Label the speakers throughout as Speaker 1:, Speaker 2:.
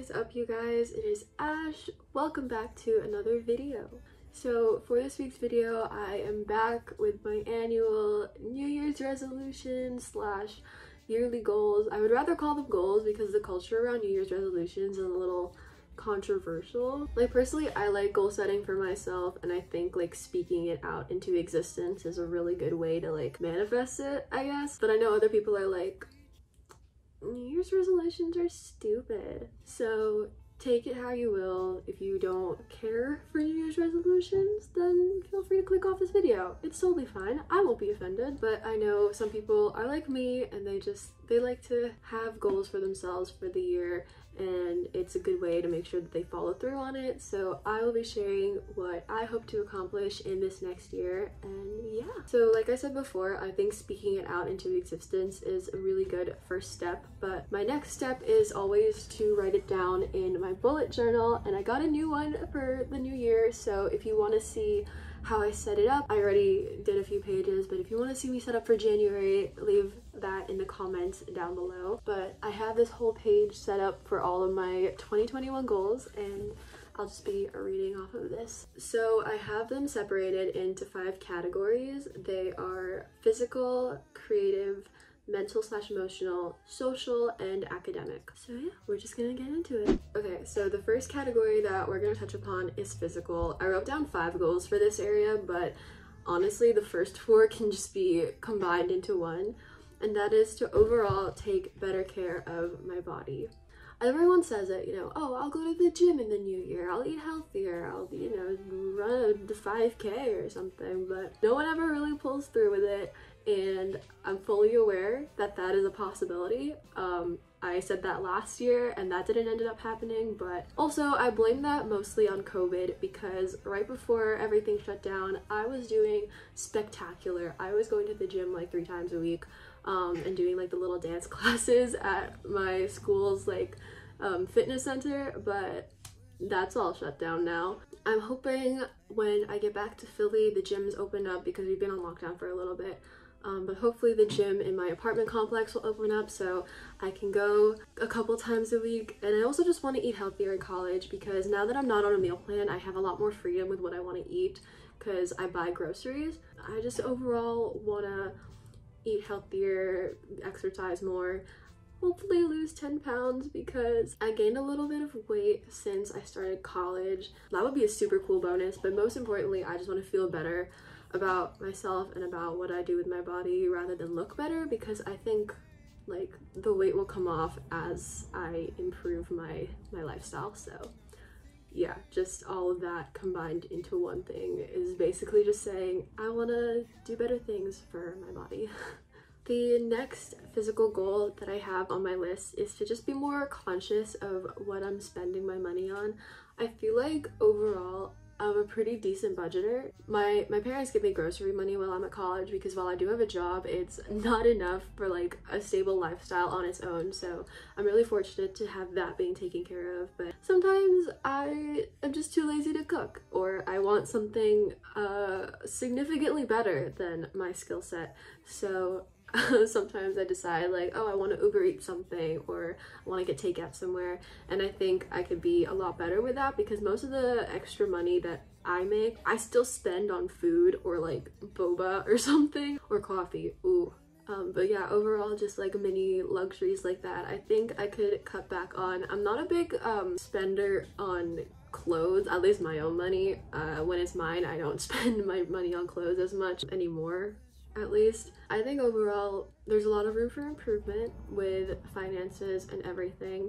Speaker 1: is up, you guys? It is Ash. Welcome back to another video. So for this week's video, I am back with my annual New Year's resolution slash yearly goals. I would rather call them goals because the culture around New Year's resolutions is a little controversial. Like, personally, I like goal setting for myself, and I think like speaking it out into existence is a really good way to like manifest it, I guess. But I know other people are like, New Year's resolutions are stupid. So take it how you will. If you don't care for New Year's resolutions, then feel free to click off this video. It's totally fine. I won't be offended. But I know some people are like me and they like to have goals for themselves for the year, and it's a good way to make sure that they follow through on it. So I will be sharing what I hope to accomplish in this next year, and yeah. So like I said before, I think speaking it out into existence is a really good first step, but my next step is always to write it down in my bullet journal, and I got a new one for the new year. So if you want to see how I set it up, I already did a few pages, but if you want to see me set up for January, leave that in the comments down below. But I have this whole page set up for all of my 2021 goals, and I'll just be reading off of this. So I have them separated into 5 categories. They are physical, creative, mental/emotional, social, and academic. So yeah, we're just gonna get into it. Okay, so the first category that we're gonna touch upon is physical. I wrote down 5 goals for this area, but honestly the first 4 can just be combined into one, and that is to overall take better care of my body. Everyone says it, you know, oh, I'll go to the gym in the new year, I'll eat healthier, I'll, you know, run the 5K or something, but no one ever really pulls through with it. And I'm fully aware that that is a possibility. I said that last year and that didn't end up happening, but also I blame that mostly on COVID, because right before everything shut down, I was doing spectacular. I was going to the gym like 3 times a week and doing like the little dance classes at my school's like fitness center, but that's all shut down now. I'm hoping when I get back to Philly, the gyms open up because we've been on lockdown for a little bit. But hopefully the gym in my apartment complex will open up so I can go a couple times a week. And I also just want to eat healthier in college, because now that I'm not on a meal plan, I have a lot more freedom with what I want to eat because I buy groceries. I just overall want to eat healthier, exercise more, hopefully lose 10 pounds because I gained a little bit of weight since I started college. That would be a super cool bonus, but most importantly, I just want to feel better about myself and about what I do with my body rather than look better, because I think like the weight will come off as I improve my lifestyle. So yeah, just all of that combined into one thing is basically just saying I want to do better things for my body. The next physical goal that I have on my list is to just be more conscious of what I'm spending my money on. I feel like overall I'm a pretty decent budgeter. My parents give me grocery money while I'm at college, because while I do have a job, it's not enough for like a stable lifestyle on its own. So I'm really fortunate to have that being taken care of. But sometimes I am just too lazy to cook, or I want something significantly better than my skill set. So sometimes I decide like, oh, I want to Uber Eat something, or I want to get takeout somewhere, and I think I could be a lot better with that, because most of the extra money that I make, I still spend on food or like boba or something, or coffee. Ooh. But yeah, overall just like mini luxuries like that, I think I could cut back on. I'm not a big spender on clothes, at least my own money. When it's mine, I don't spend my money on clothes as much anymore. At least I think overall there's a lot of room for improvement with finances and everything.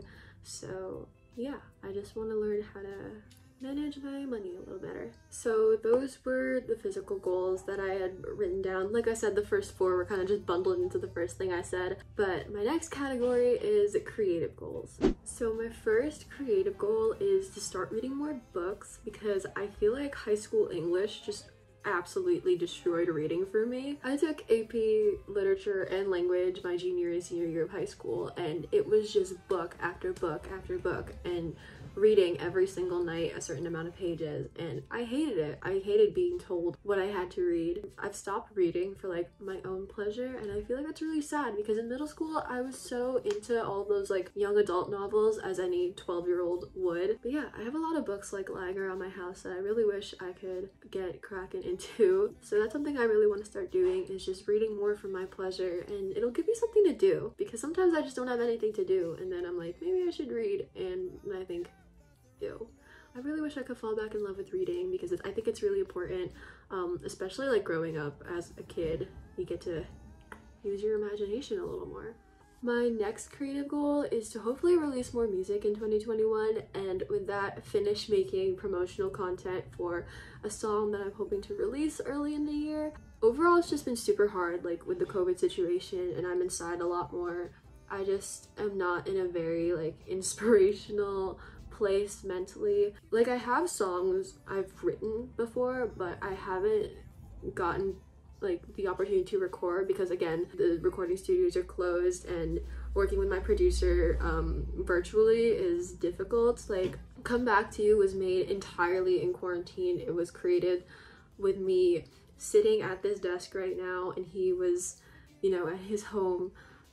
Speaker 1: So yeah, I just want to learn how to manage my money a little better. So those were the physical goals that I had written down. Like I said, the first 4 were kind of just bundled into the first thing I said, but my next category is creative goals. So my first creative goal is to start reading more books, because I feel like high school English just absolutely destroyed reading for me. I took AP Literature and Language my junior and senior year of high school, and it was just book after book after book and reading every single night a certain amount of pages, and I hated it. I hated being told what I had to read. I've stopped reading for like my own pleasure, and I feel like that's really sad because in middle school I was so into all those like young adult novels as any 12-year-old would. But yeah, I have a lot of books like lying around my house that I really wish I could get cracking into. So that's something I really want to start doing, is just reading more for my pleasure, and it'll give me something to do because sometimes I just don't have anything to do, and then I'm like, maybe I should read, and I think, ew. I really wish I could fall back in love with reading because I think it's really important, especially like growing up as a kid. You get to use your imagination a little more. My next creative goal is to hopefully release more music in 2021, and with that, finish making promotional content for a song that I'm hoping to release early in the year. Overall, it's just been super hard, like with the COVID situation, and I'm inside a lot more. I just am not in a very like inspirational place mentally. Like, I have songs I've written before, but I haven't gotten like the opportunity to record because, again, the recording studios are closed, and working with my producer virtually is difficult. Like, Come Back to You was made entirely in quarantine. It was created with me sitting at this desk right now, and he was, you know, at his home.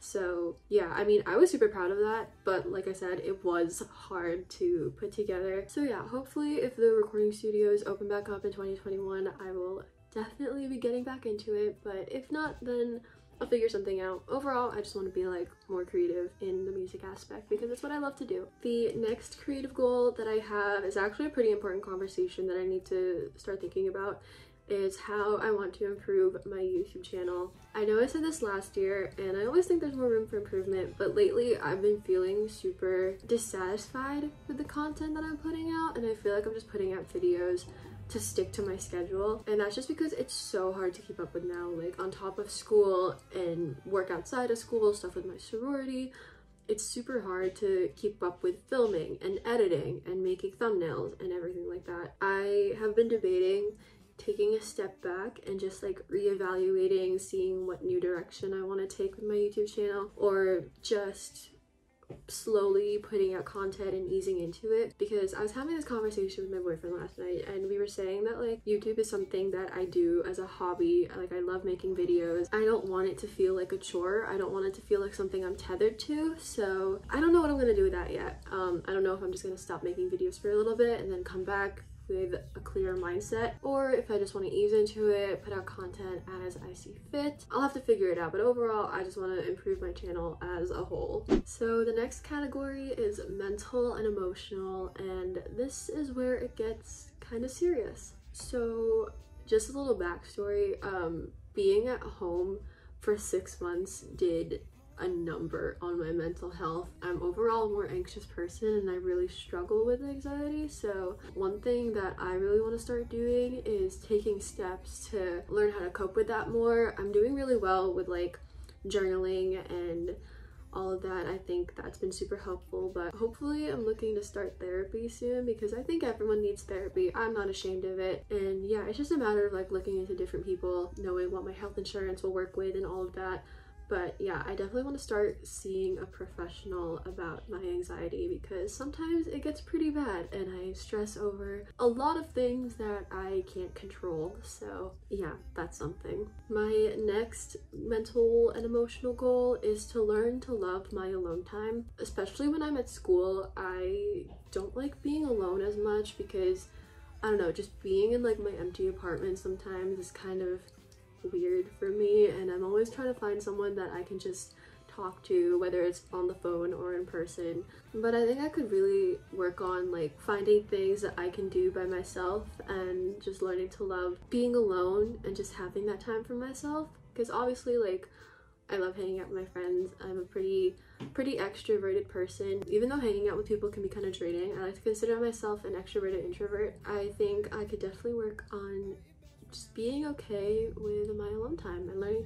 Speaker 1: So yeah, I mean, I was super proud of that, but like I said, it was hard to put together. So yeah, hopefully if the recording studios open back up in 2021, I will definitely be getting back into it, but if not, then I'll figure something out. Overall, I just want to be like more creative in the music aspect because that's what I love to do. The next creative goal that I have is actually a pretty important conversation that I need to start thinking about, is how I want to improve my YouTube channel. I know I said this last year, and I always think there's more room for improvement, but lately I've been feeling super dissatisfied with the content that I'm putting out, and I feel like I'm just putting out videos to stick to my schedule, and that's just because it's so hard to keep up with now. Like, on top of school and work outside of school, stuff with my sorority, it's super hard to keep up with filming and editing and making thumbnails and everything like that. I have been debating taking a step back and just like reevaluating, seeing what new direction I want to take with my YouTube channel, or just slowly putting out content and easing into it. Because I was having this conversation with my boyfriend last night, and we were saying that like YouTube is something that I do as a hobby. Like, I love making videos. I don't want it to feel like a chore. I don't want it to feel like something I'm tethered to. So I don't know what I'm gonna do with that yet. I don't know if I'm just gonna stop making videos for a little bit and then come back with a clear mindset, or if I just want to ease into it, put out content as I see fit. I'll have to figure it out, but overall I just want to improve my channel as a whole. So the next category is mental and emotional, and this is where it gets kind of serious. So just a little backstory, being at home for 6 months did a number on my mental health. I'm overall a more anxious person, and I really struggle with anxiety. So one thing that I really want to start doing is taking steps to learn how to cope with that more. I'm doing really well with like journaling and all of that. I think that's been super helpful, but hopefully I'm looking to start therapy soon because I think everyone needs therapy. I'm not ashamed of it. And yeah, it's just a matter of like looking into different people, knowing what my health insurance will work with and all of that. But yeah, I definitely want to start seeing a professional about my anxiety because sometimes it gets pretty bad and I stress over a lot of things that I can't control. So yeah, that's something. My next mental and emotional goal is to learn to love my alone time. Especially when I'm at school, I don't like being alone as much because, I don't know, just being in like my empty apartment sometimes is kind of weird for me, and I'm always trying to find someone that I can just talk to, whether it's on the phone or in person. But I think I could really work on like finding things that I can do by myself and just learning to love being alone and just having that time for myself, because obviously like I love hanging out with my friends. I'm a pretty extroverted person. Even though hanging out with people can be kind of draining, I like to consider myself an extroverted introvert. I think I could definitely work on just being okay with my alone time and learning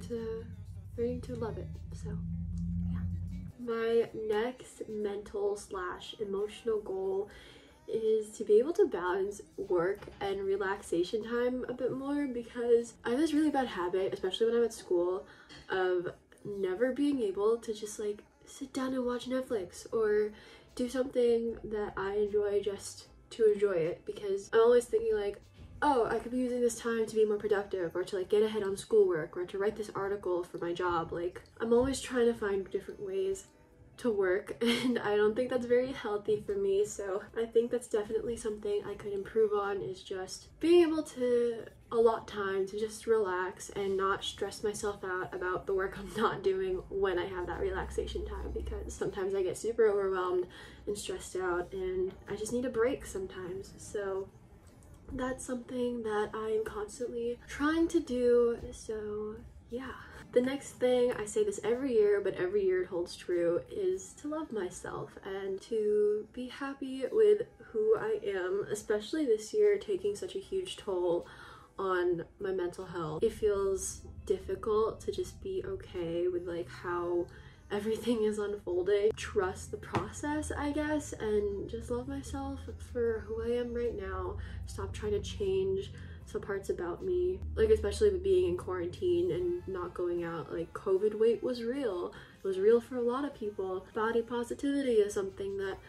Speaker 1: to love it. So yeah. My next mental / emotional goal is to be able to balance work and relaxation time a bit more, because I have this really bad habit, especially when I'm at school, of never being able to just like sit down and watch Netflix or do something that I enjoy just to enjoy it, because I'm always thinking like, oh, I could be using this time to be more productive, or to like get ahead on schoolwork, or to write this article for my job. Like, I'm always trying to find different ways to work, and I don't think that's very healthy for me. So I think that's definitely something I could improve on, is just being able to allot time to just relax and not stress myself out about the work I'm not doing when I have that relaxation time, because sometimes I get super overwhelmed and stressed out and I just need a break sometimes. So that's something that I'm constantly trying to do. So yeah. The next thing, I say this every year, but every year it holds true, is to love myself and to be happy with who I am, especially this year taking such a huge toll on my mental health. It feels difficult to just be okay with like how everything is unfolding. Trust the process, I guess, and just love myself for who I am right now. Stop trying to change some parts about me, like especially with being in quarantine and not going out. Like, COVID weight was real. It was real for a lot of people. Body positivity is something that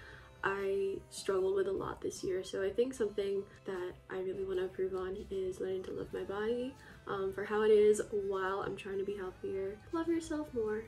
Speaker 1: I struggled with a lot this year. So I think something that I really want to improve on is learning to love my body for how it is while I'm trying to be healthier. Love yourself more.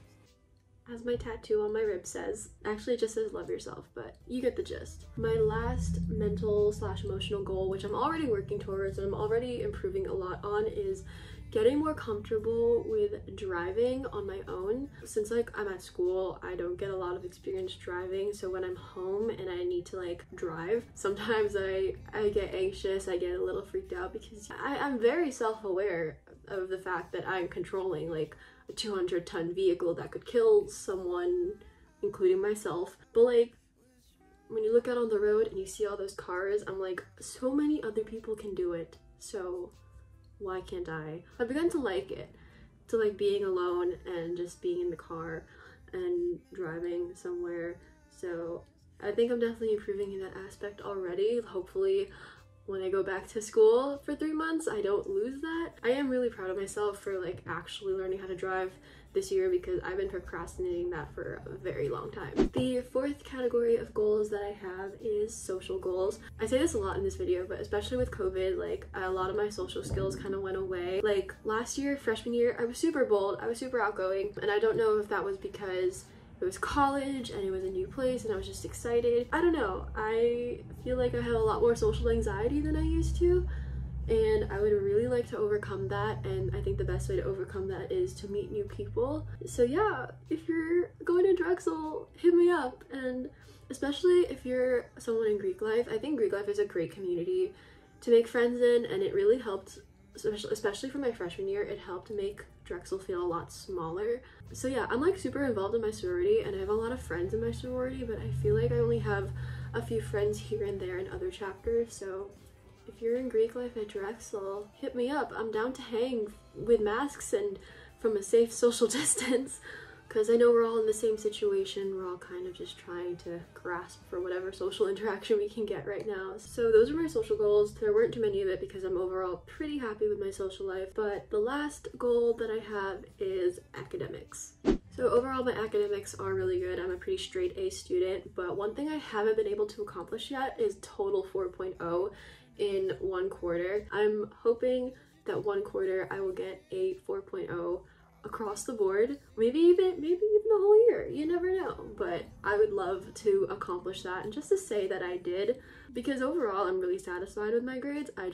Speaker 1: As my tattoo on my rib says. Actually, it just says love yourself, but you get the gist. My last mental/emotional goal, which I'm already working towards and I'm already improving a lot on, is getting more comfortable with driving on my own. Since like I'm at school, I don't get a lot of experience driving, so when I'm home and I need to like drive, sometimes I get anxious, I get a little freaked out, because I'm very self-aware of the fact that I'm controlling like a 200-ton vehicle that could kill someone, including myself. But like, when you look out on the road and you see all those cars, I'm like, so many other people can do it, so why can't I? I've begun to like it, to like being alone and just being in the car and driving somewhere. So I think I'm definitely improving in that aspect already. Hopefully when I go back to school for 3 months, I don't lose that. I am really proud of myself for like actually learning how to drive this year, because I've been procrastinating that for a very long time. The fourth category of goals that I have is social goals. I say this a lot in this video, but especially with COVID, like a lot of my social skills kind of went away. Like last year, freshman year, I was super bold, I was super outgoing, and I don't know if that was because it was college and it was a new place and I was just excited. I don't know, I feel like I have a lot more social anxiety than I used to, and I would really like to overcome that, and I think the best way to overcome that is to meet new people. So yeah, if you're going to Drexel, hit me up. And especially if you're someone in Greek life, I think Greek life is a great community to make friends in, and it really helped, especially for my freshman year, it helped make Drexel feel a lot smaller. So yeah, I'm like super involved in my sorority and I have a lot of friends in my sorority, but I feel like I only have a few friends here and there in other chapters. So if you're in Greek life at Drexel, hit me up. I'm down to hang with masks and from a safe social distance, because I know we're all in the same situation. We're all kind of just trying to grasp for whatever social interaction we can get right now. So those are my social goals. There weren't too many of it because I'm overall pretty happy with my social life. But the last goal that I have is academics. So overall, my academics are really good. I'm a pretty straight A student, but one thing I haven't been able to accomplish yet is total 4.0 in 1 quarter. I'm hoping that 1 quarter I will get a 4.0 across the board, maybe even a whole year, you never know. But I would love to accomplish that, and just to say that I did, because overall I'm really satisfied with my grades. I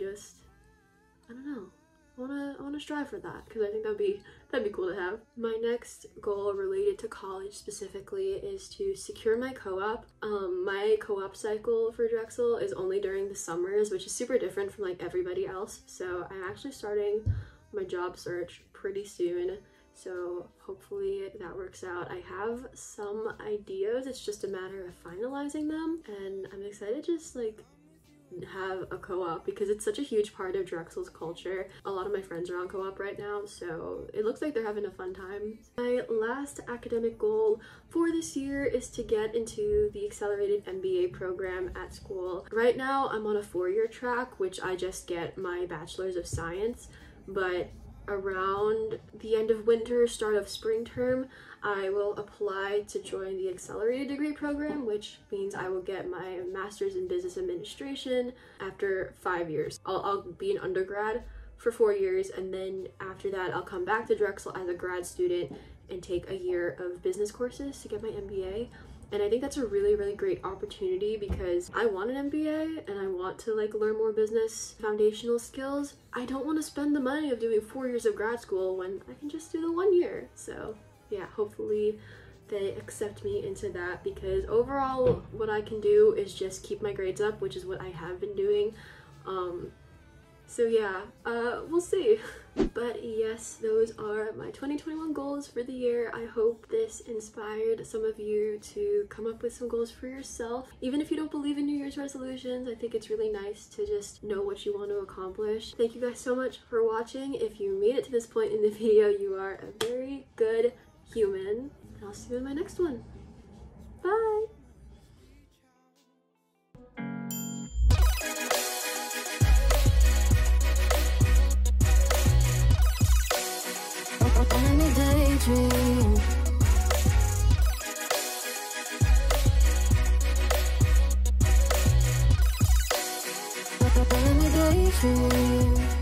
Speaker 1: don't know, I wanna strive for that, because I think that'd be cool to have. My next goal related to college specifically is to secure my co-op. My co-op cycle for Drexel is only during the summers, which is super different from like everybody else. So I'm actually starting my job search pretty soon. So hopefully that works out. I have some ideas, it's just a matter of finalizing them, and I'm excited to just like have a co-op because it's such a huge part of Drexel's culture. A lot of my friends are on co-op right now, so it looks like they're having a fun time. My last academic goal for this year is to get into the accelerated MBA program at school. Right now I'm on a 4-year track, which I just get my bachelor's of science, but around the end of winter, start of spring term, I will apply to join the accelerated degree program, which means I will get my master's in business administration after 5 years. I'll be an undergrad for 4 years, and then after that I'll come back to Drexel as a grad student and take a year of business courses to get my MBA. And I think that's a really, really great opportunity because I want an MBA and I want to like learn more business foundational skills. I don't want to spend the money of doing 4 years of grad school when I can just do the 1 year. So yeah, hopefully they accept me into that, because overall what I can do is just keep my grades up, which is what I have been doing. So yeah, we'll see. But yes, those are my 2021 goals for the year. I hope this inspired some of you to come up with some goals for yourself. Even if you don't believe in New Year's resolutions, I think it's really nice to just know what you want to accomplish. Thank you guys so much for watching. If you made it to this point in the video, you are a very good human. And I'll see you in my next one. Bye!
Speaker 2: Let me daydream. Let me daydream.